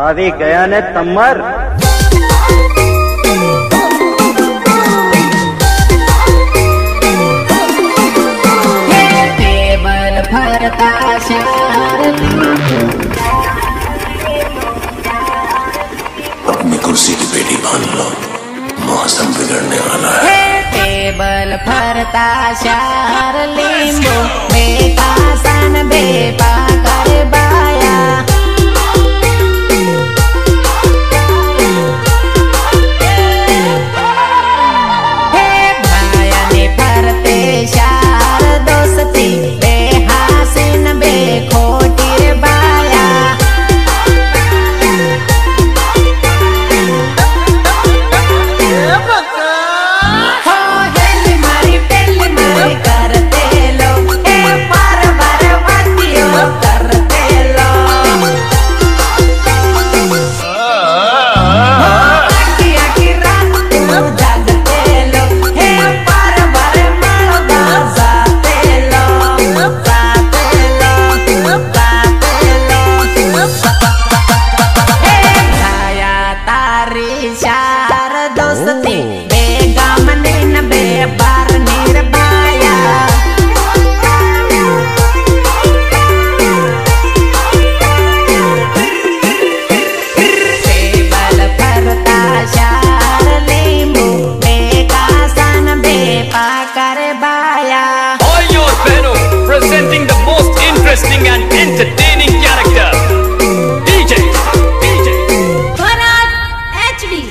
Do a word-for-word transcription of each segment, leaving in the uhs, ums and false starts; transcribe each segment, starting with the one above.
આવી ગયા ને તમર टेबल फरता अपनी कुर्सी की पेटी बांध लो, मौसम बिगड़ने वाला है। टेबल फरता शार लींबू बेका सन बेपा कर बाया हे भाया ने फरते शार दोस्ती बेहासिन बेखोटी रे बाया presenting the most interesting and entertaining character, D J, D J Bharat H D,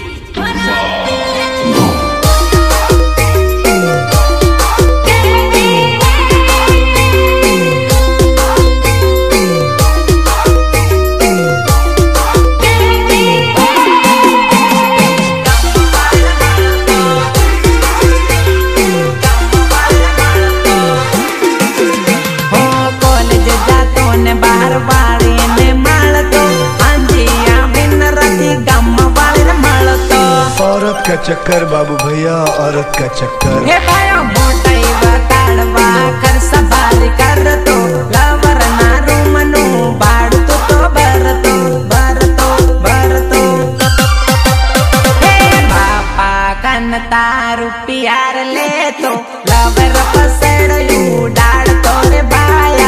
का चक्कर बाबू भैया, औरत का चक्कर। हे भाया मोटाई बताड़वा कर सवारी कर तो लवर ना रूमनु बाड़ तो तो बर तो बर तो बर तो हे बापा कन तारू प्यार ले तो लवर पसड़ यू डाड़ तो रे भाया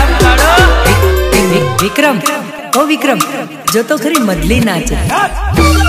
विक्रम ओ विक्रम जो तो खरी मदली नाचे।